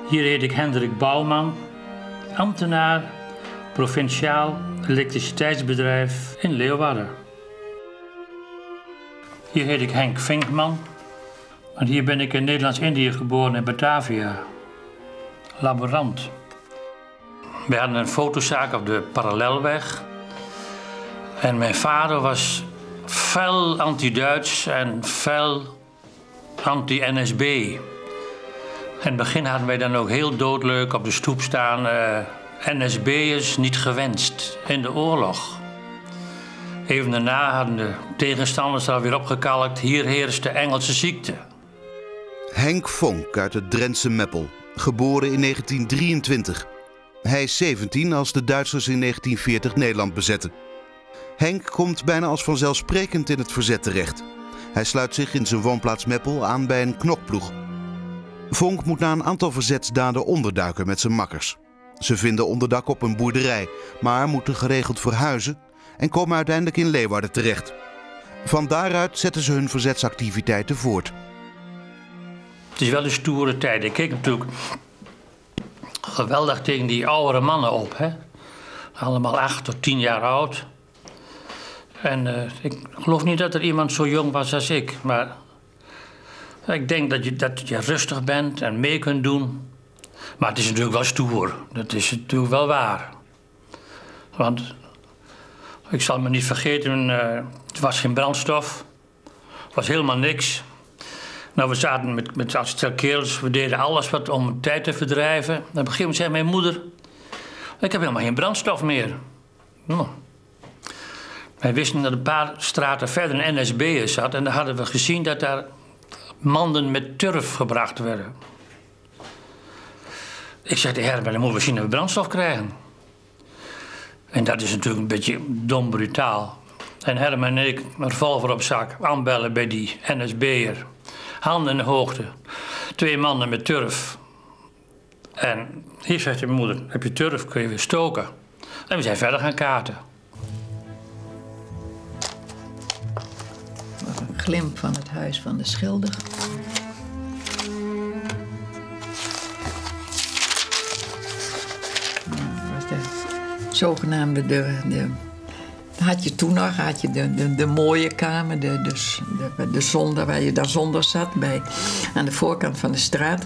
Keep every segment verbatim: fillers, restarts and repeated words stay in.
Hier heet ik Hendrik Bouwman, ambtenaar, provinciaal elektriciteitsbedrijf in Leeuwarden. Hier heet ik Henk Vinkman, en hier ben ik in Nederlands-Indië geboren in Batavia. Laborant. We hadden een fotozaak op de Parallelweg. En mijn vader was fel anti-Duits en fel anti-N S B. In het begin hadden wij dan ook heel doodleuk op de stoep staan. Uh, N S B'ers niet gewenst in de oorlog. Even daarna hadden de tegenstanders alweer opgekalkt. Hier heerst de Engelse ziekte. Henk Vonk uit het Drentse Meppel, geboren in negentien drieëntwintig. Hij is zeventien als de Duitsers in negentien veertig Nederland bezetten. Henk komt bijna als vanzelfsprekend in het verzet terecht. Hij sluit zich in zijn woonplaats Meppel aan bij een knokploeg. Vonk moet na een aantal verzetsdaden onderduiken met zijn makkers. Ze vinden onderdak op een boerderij, maar moeten geregeld verhuizen en komen uiteindelijk in Leeuwarden terecht. Van daaruit zetten ze hun verzetsactiviteiten voort. Het is wel een stoere tijd. Ik keek natuurlijk geweldig tegen die oudere mannen op. Hè? Allemaal acht tot tien jaar oud. En uh, ik geloof niet dat er iemand zo jong was als ik. Maar ik denk dat je, dat je rustig bent en mee kunt doen. Maar het is natuurlijk wel stoer. Dat is natuurlijk wel waar. Want ik zal me niet vergeten, uh, er was geen brandstof. Er was helemaal niks. Nou, we zaten met, met als stel kerels, we deden alles wat om tijd te verdrijven. En op een gegeven moment zei mijn moeder, ik heb helemaal geen brandstof meer. Nou. Wij wisten dat een paar straten verder een N S B'er zat. En dan hadden we gezien dat daar manden met turf gebracht werden. Ik zei tegen Herman, dan moeten we zien dat we brandstof krijgen. En dat is natuurlijk een beetje dom brutaal. En Herman en ik, een revolver op zak, aanbellen bij die N S B'er. Handen in de hoogte. Twee mannen met turf. En hier zegt mijn moeder, heb je turf, kun je weer stoken. En we zijn verder gaan kaarten. Een glimp van het huis van de schilder. Dat was de zogenaamde... De, de, had je toen nog had je de, de, de mooie kamer, de, de, de, de zolder waar je daar zonder zat, bij, aan de voorkant van de straat.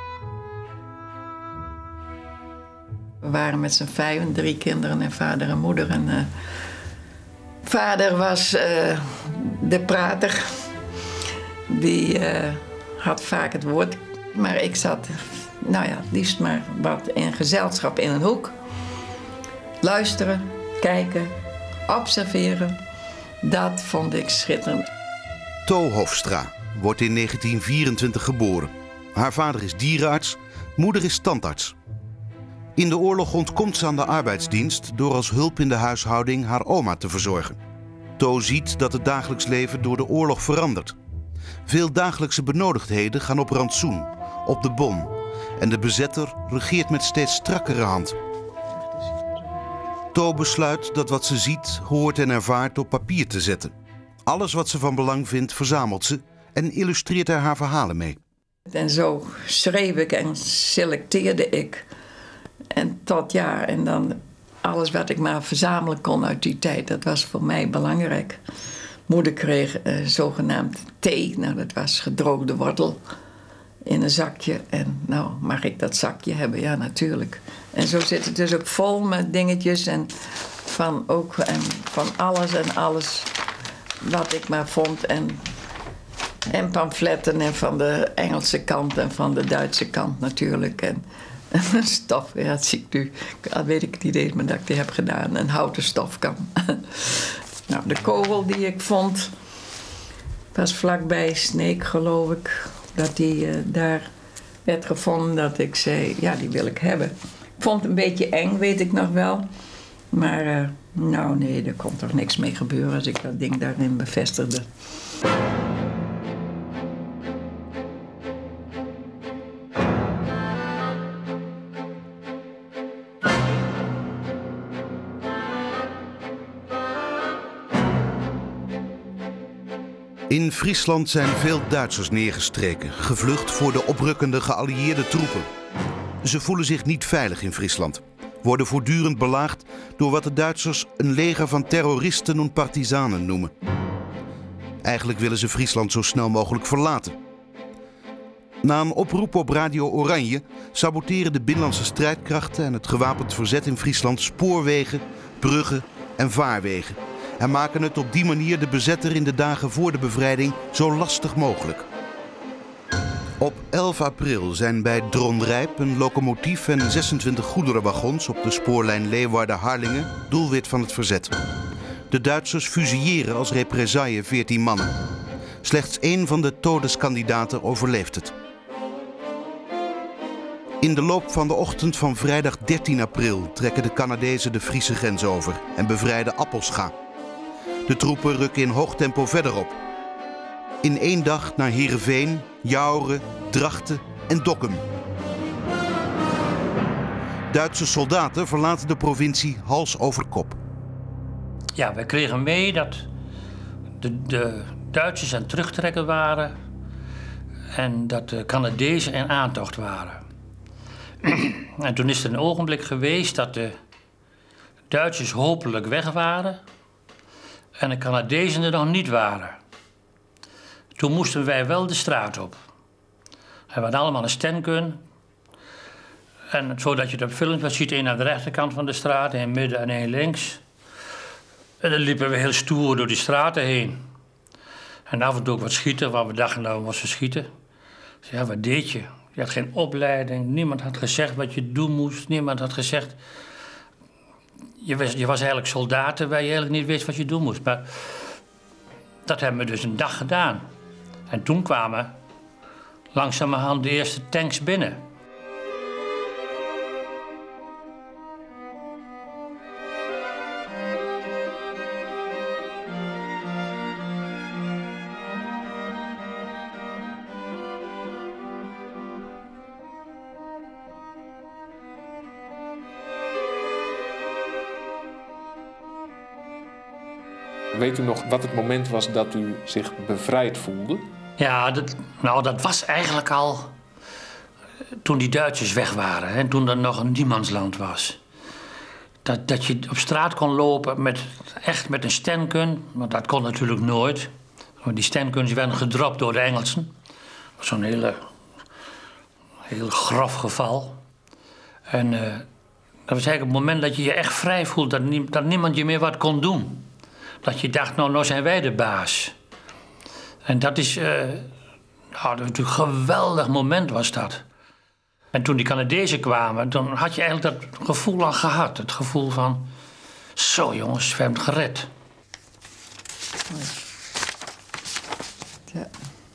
We waren met z'n vijven, drie kinderen en vader en moeder. En, uh, vader was uh, de prater. Die uh, had vaak het woord. Maar ik zat, nou ja, liefst maar wat in gezelschap in een hoek. Luisteren, kijken, observeren. Dat vond ik schitterend. To Hofstra wordt in negentien vierentwintig geboren. Haar vader is dierenarts, moeder is tandarts. In de oorlog ontkomt ze aan de arbeidsdienst door als hulp in de huishouding haar oma te verzorgen. To ziet dat het dagelijks leven door de oorlog verandert. Veel dagelijkse benodigdheden gaan op rantsoen, op de bon. En de bezetter regeert met steeds strakkere hand. To besluit dat wat ze ziet, hoort en ervaart op papier te zetten. Alles wat ze van belang vindt, verzamelt ze en illustreert er haar verhalen mee. En zo schreef ik en selecteerde ik. En tot ja, en dan alles wat ik maar verzamelen kon uit die tijd, dat was voor mij belangrijk. Moeder kreeg uh, zogenaamd thee, nou dat was gedroogde wortel in een zakje. En nou, mag ik dat zakje hebben? Ja, natuurlijk. En zo zit het dus ook vol met dingetjes en van, ook, en van alles en alles wat ik maar vond. En, en pamfletten en van de Engelse kant en van de Duitse kant natuurlijk. En stof, ja, dat zie ik nu. Dat weet ik niet eens, maar dat ik die heb gedaan. Een houten stofkam. Nou, de kogel die ik vond was vlakbij Sneek, geloof ik. Dat die uh, daar werd gevonden, dat ik zei, ja, die wil ik hebben. Ik vond het een beetje eng, weet ik nog wel. Maar uh, nou nee, er kon toch niks mee gebeuren als ik dat ding daarin bevestigde. In Friesland zijn veel Duitsers neergestreken, gevlucht voor de oprukkende geallieerde troepen. Ze voelen zich niet veilig in Friesland. Worden voortdurend belaagd door wat de Duitsers een leger van terroristen en partizanen noemen. Eigenlijk willen ze Friesland zo snel mogelijk verlaten. Na een oproep op Radio Oranje saboteren de binnenlandse strijdkrachten en het gewapend verzet in Friesland spoorwegen, bruggen en vaarwegen. En maken het op die manier de bezetter in de dagen voor de bevrijding zo lastig mogelijk. Op elf april zijn bij Dronrijp een locomotief en zesentwintig goederenwagons op de spoorlijn Leeuwarden-Harlingen doelwit van het verzet. De Duitsers fusilleren als represaille veertien mannen. Slechts één van de todeskandidaten overleeft het. In de loop van de ochtend van vrijdag dertien april trekken de Canadezen de Friese grens over en bevrijden Appelscha. De troepen rukken in hoog tempo verderop. In één dag naar Heerenveen, Jouren, Drachten en Dokkum. Duitse soldaten verlaten de provincie hals over kop. Ja, wij kregen mee dat de, de Duitsers aan het terugtrekken waren en dat de Canadezen in aantocht waren. En toen is er een ogenblik geweest dat de Duitsers hopelijk weg waren en de Canadezen er nog niet waren. Toen moesten wij wel de straat op. We hadden allemaal een stengun. En zodat je het op filmpjes ziet, één aan de rechterkant van de straat, één midden en één links. En dan liepen we heel stoer door die straten heen. En af en toe ook wat schieten, waar we dachten nou was ze schieten. Dus ja, wat deed je? Je had geen opleiding, niemand had gezegd wat je doen moest. Niemand had gezegd... Je was, je was eigenlijk soldaat terwijl je eigenlijk niet wist wat je doen moest. Maar dat hebben we dus een dag gedaan. En toen kwamen langzamerhand de eerste tanks binnen. Weet u nog wat het moment was dat u zich bevrijd voelde? Ja, dat, nou dat was eigenlijk al toen die Duitsers weg waren. En toen er nog een niemandsland was. Dat, dat je op straat kon lopen met, echt met een stengun. Want dat kon natuurlijk nooit. Want die stenguns werden gedropt door de Engelsen. Zo'n hele, heel grof geval. En uh, dat was eigenlijk het moment dat je je echt vrij voelt. Dat, nie, dat niemand je meer wat kon doen. Dat je dacht, nou, nou zijn wij de baas. En dat is, uh, nou, dat was natuurlijk een geweldig moment was dat. En toen die Canadezen kwamen, dan had je eigenlijk dat gevoel al gehad. Het gevoel van, zo jongens, we hebben het gered. Ja.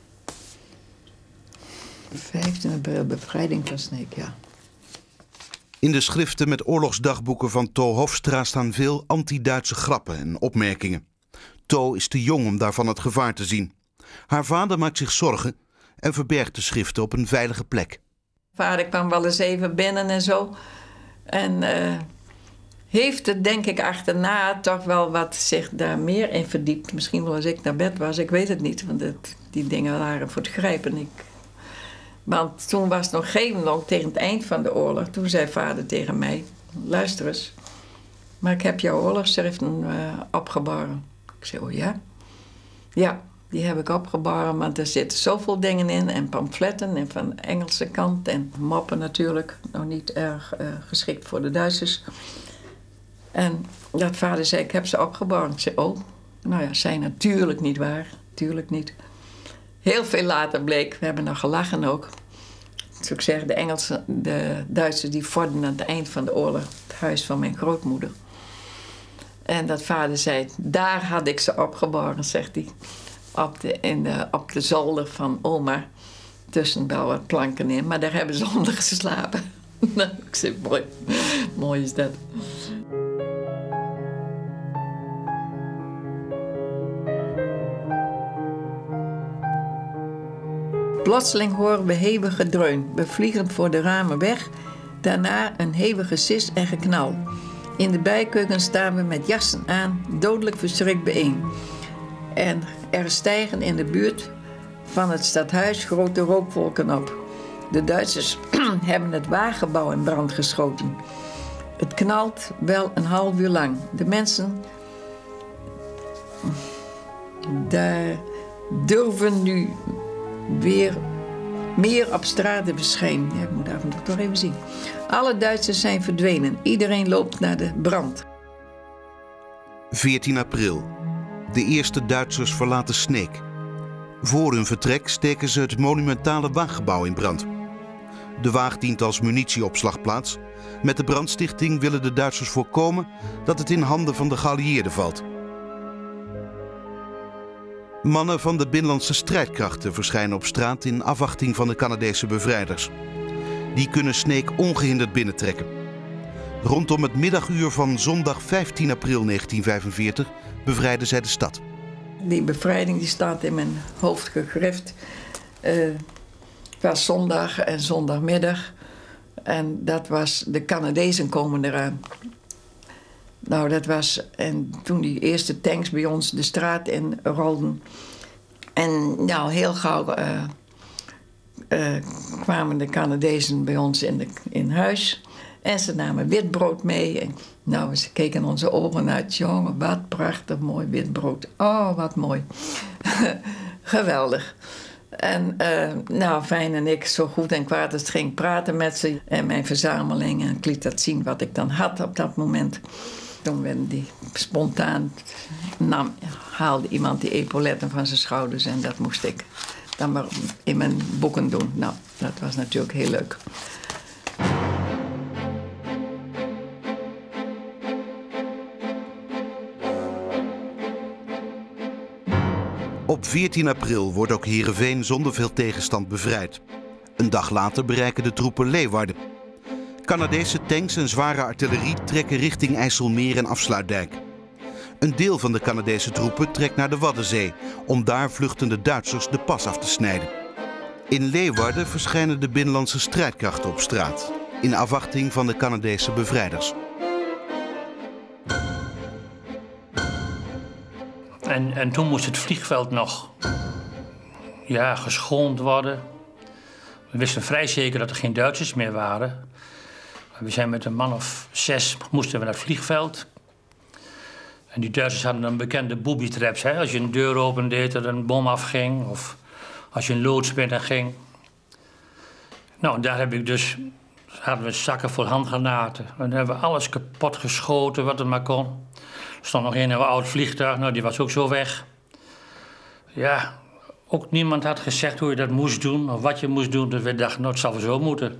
vijftien april, bevrijding van Sneek, ja. In de schriften met oorlogsdagboeken van To Hofstra staan veel anti-Duitse grappen en opmerkingen. To is te jong om daarvan het gevaar te zien. Haar vader maakt zich zorgen en verbergt de schriften op een veilige plek. Vader kwam wel eens even binnen en zo. En uh, heeft het denk ik achterna toch wel wat zich daar meer in verdiept. Misschien wel als ik naar bed was, ik weet het niet. Want het, die dingen waren voor het grijpen. Ik, want toen was het nog geen lang tegen het eind van de oorlog. Toen zei vader tegen mij, luister eens. Maar ik heb jouw oorlogsschriften uh, opgeborgen. Ik zei, oh ja? Ja, die heb ik opgeborgen, want er zitten zoveel dingen in. En pamfletten en van de Engelse kant. En moppen natuurlijk. Nog niet erg uh, geschikt voor de Duitsers. En dat vader zei, ik heb ze opgeborgen. Ik zei, oh, nou ja, zijn natuurlijk niet waar. Tuurlijk niet. Heel veel later bleek, we hebben nog gelachen ook. Dus ik zeg, de Engelsen, de Duitsers die vorderden aan het eind van de oorlog het huis van mijn grootmoeder. En dat vader zei, daar had ik ze opgeborgen, zegt hij. Op de, in de, op de zolder van oma. Tussen wel wat planken in, maar daar hebben ze onder geslapen. Nou, ik zeg, mooi, mooi is dat. Plotseling horen we hevige dreun. We vliegen voor de ramen weg. Daarna een hevige sis en geknal. In de bijkeuken staan we met jassen aan, dodelijk verschrikt bijeen. En er stijgen in de buurt van het stadhuis grote rookwolken op. De Duitsers hebben het wagengebouw in brand geschoten. Het knalt wel een half uur lang. De mensen daar durven nu weer meer op straat te verschijnen. Ja, ik moet af en toe toch even zien. Alle Duitsers zijn verdwenen. Iedereen loopt naar de brand. veertien april. De eerste Duitsers verlaten Sneek. Voor hun vertrek steken ze het monumentale waaggebouw in brand. De waag dient als munitieopslagplaats. Met de brandstichting willen de Duitsers voorkomen dat het in handen van de geallieerden valt. Mannen van de binnenlandse strijdkrachten verschijnen op straat in afwachting van de Canadese bevrijders. Die kunnen Sneek ongehinderd binnentrekken. Rondom het middaguur van zondag vijftien april negentien vijfenveertig bevrijden zij de stad. Die bevrijding die staat in mijn hoofd gegrift. Uh, het was zondag en zondagmiddag. En dat was, de Canadezen komen eraan. Nou, dat was, en toen die eerste tanks bij ons de straat in rolden. En nou, heel gauw uh, uh, kwamen de Canadezen bij ons in, de, in huis. En ze namen witbrood mee. En, nou, ze keken onze ogen uit. Jongen, wat prachtig mooi witbrood. Oh, wat mooi. Geweldig. En uh, nou, Fijn en ik, zo goed en kwaad als het ging, praten met ze. En mijn verzameling. En ik liet dat zien wat ik dan had op dat moment. Toen werden die spontaan, nam, haalde iemand die epauletten van zijn schouders. En dat moest ik dan maar in mijn boeken doen. Nou, dat was natuurlijk heel leuk. Op veertien april wordt ook Heerenveen zonder veel tegenstand bevrijd. Een dag later bereiken de troepen Leeuwarden. Canadese tanks en zware artillerie trekken richting IJsselmeer en Afsluitdijk. Een deel van de Canadese troepen trekt naar de Waddenzee om daar vluchtende Duitsers de pas af te snijden. In Leeuwarden verschijnen de binnenlandse strijdkrachten op straat in afwachting van de Canadese bevrijders. En, en toen moest het vliegveld nog ja, geschoond worden. We wisten vrij zeker dat er geen Duitsers meer waren. We zijn met een man of zes moesten we naar het vliegveld. En die Duitsers hadden dan bekende booby traps. Hè? Als je een deur opendeed, dat er een bom afging. Of als je een loods binnen ging. Nou, daar heb ik dus, hadden we zakken vol handgranaten. En dan hebben we alles kapot geschoten wat er maar kon. Er stond nog een heel oud vliegtuig, nou die was ook zo weg. Ja, ook niemand had gezegd hoe je dat moest doen of wat je moest doen. Dus we dachten, nou het zal wel zo moeten.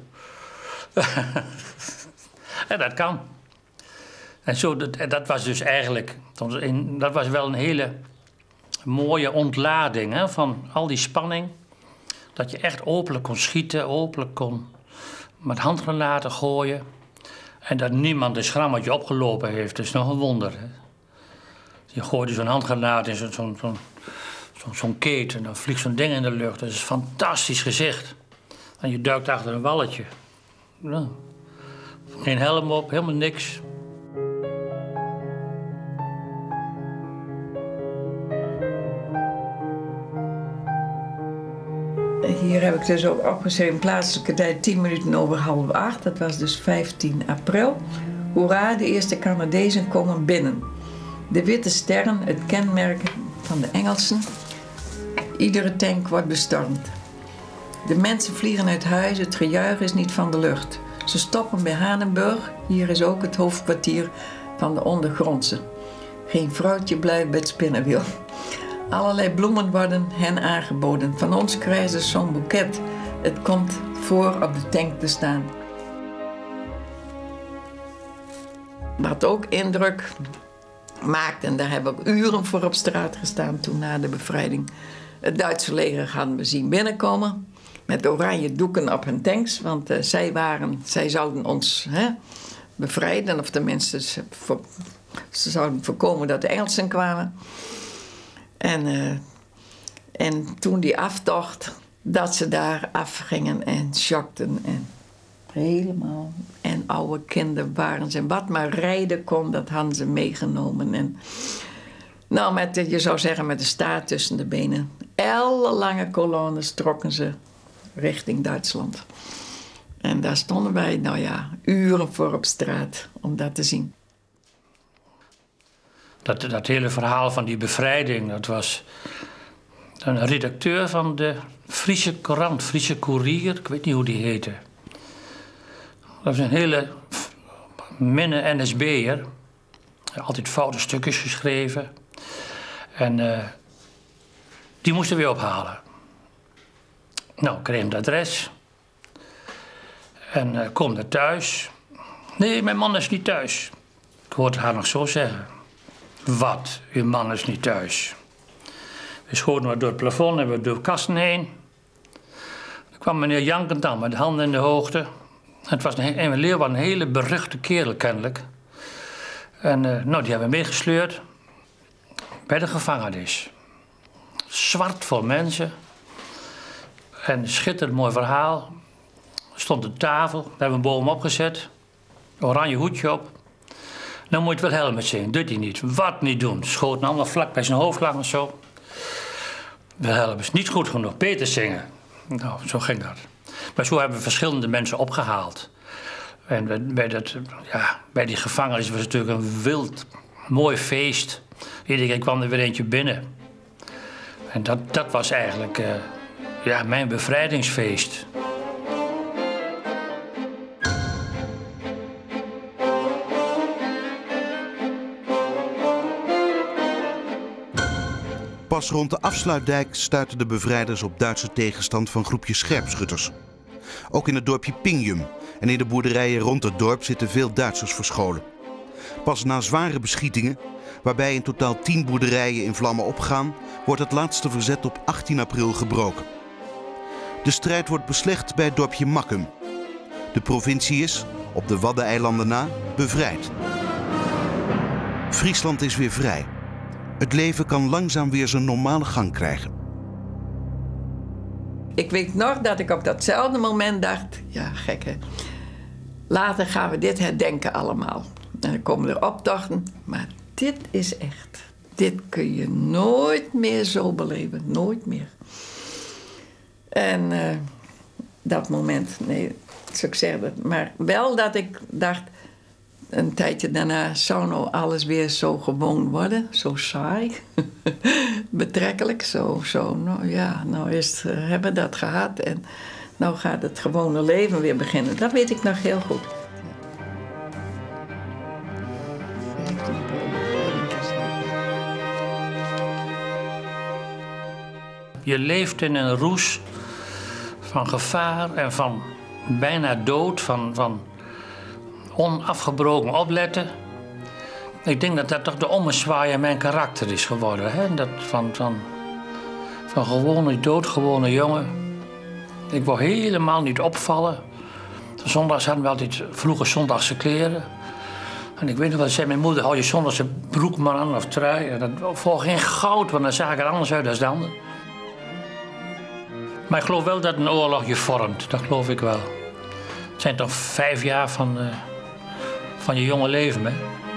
En dat kan. En zo, dat, dat was dus eigenlijk, dat was wel een hele mooie ontlading hè, van al die spanning. Dat je echt openlijk kon schieten, openlijk kon met handgranaten gooien. En dat niemand een schrammetje opgelopen heeft, dat is nog een wonder. Hè. Je gooit zo'n handgranaat in zo'n zo, zo, zo, zo keet en dan vliegt zo'n ding in de lucht. Dat is een fantastisch gezicht. En je duikt achter een walletje. Ja. Geen helm op, helemaal niks. Hier heb ik dus ook opgeschreven, plaatselijke tijd tien minuten over half acht. Dat was dus vijftien april. Hoera, de eerste Canadezen komen binnen. De witte sterren, het kenmerk van de Engelsen. Iedere tank wordt bestormd. De mensen vliegen uit huis, het gejuich is niet van de lucht. Ze stoppen bij Hanenburg, hier is ook het hoofdkwartier van de ondergrondse. Geen vrouwtje blijft bij het spinnenwiel. Allerlei bloemen worden hen aangeboden. Van ons krijgen ze zo'n boeket. Het komt voor op de tank te staan. Wat ook indruk maakt, en daar hebben we uren voor op straat gestaan toen na de bevrijding. Het Duitse leger hadden we zien binnenkomen met oranje doeken op hun tanks, want uh, zij, waren, zij zouden ons hè, bevrijden, of tenminste ze, voor, ze zouden voorkomen dat de Engelsen kwamen. En, uh, en toen die aftocht, dat ze daar afgingen en shockten en helemaal. En oude kinderen waren ze. En wat maar rijden kon, dat hadden ze meegenomen. En, nou, met, je zou zeggen met de staart tussen de benen. Ellenlange kolonnes trokken ze richting Duitsland. En daar stonden wij, nou ja, uren voor op straat om dat te zien. Dat, dat hele verhaal van die bevrijding, dat was een redacteur van de Friese Courant, Friese Courier, ik weet niet hoe die heette. Dat was een hele minne N S B'er, altijd foute stukjes geschreven. En uh, die moesten we ophalen. Nou, ik kreeg het adres. En uh, kom daar thuis. Nee, mijn man is niet thuis. Ik hoorde haar nog zo zeggen. Wat? Uw man is niet thuis. We schoten maar door het plafond en we door de kasten heen. Er kwam meneer jankend aan met de handen in de hoogte. Het was een, een leeuw was een hele beruchte kerel kennelijk. En uh, nou, die hebben we meegesleurd bij de gevangenis. Zwart vol mensen. En een schitterend mooi verhaal. Er stond een tafel, daar hebben we een boom opgezet. Een oranje hoedje op. Nou moet je het Wilhelmus zingen, doet hij niet. Wat niet doen? Schoten allemaal vlak bij zijn hoofd langs zo. Wilhelmus, niet goed genoeg, beter zingen. Nou, zo ging dat. Maar zo hebben we verschillende mensen opgehaald. En bij, dat, ja, bij die gevangenis was het natuurlijk een wild, mooi feest. Iedere keer kwam er weer eentje binnen. En dat, dat was eigenlijk uh, ja, mijn bevrijdingsfeest. Pas rond de Afsluitdijk stuiten de bevrijders op Duitse tegenstand van groepjes scherpschutters. Ook in het dorpje Pingjum en in de boerderijen rond het dorp zitten veel Duitsers verscholen. Pas na zware beschietingen, waarbij in totaal tien boerderijen in vlammen opgaan, wordt het laatste verzet op achttien april gebroken. De strijd wordt beslecht bij het dorpje Makkum. De provincie is, op de Waddeneilanden na, bevrijd. Friesland is weer vrij. Het leven kan langzaam weer zijn normale gang krijgen. Ik weet nog dat ik op datzelfde moment dacht, ja gek hè. Later gaan we dit herdenken allemaal. En dan komen er optochten, maar dit is echt. Dit kun je nooit meer zo beleven, nooit meer. En uh, dat moment, nee, zou ik zeggen. Maar wel dat ik dacht, een tijdje daarna zou nou alles weer zo gewoon worden, zo saai, betrekkelijk, zo, zo, nou ja, nou is, uh, hebben we dat gehad en nou gaat het gewone leven weer beginnen. Dat weet ik nog heel goed. Je leeft in een roes van gevaar en van bijna dood, van, van onafgebroken opletten. Ik denk dat dat toch de ommezwaai in mijn karakter is geworden. Hè? Dat van, van, van gewone, doodgewone jongen. Ik wou helemaal niet opvallen. Zondags hadden we altijd vroeger zondagse kleren. En ik weet nog wel, zei mijn moeder, hou je zondagse broek maar aan of trui. En dat volg geen goud, want dan zag ik er anders uit dan de ander. Maar ik geloof wel dat een oorlog je vormt, dat geloof ik wel. Het zijn toch vijf jaar van, uh, van je jonge leven, hè?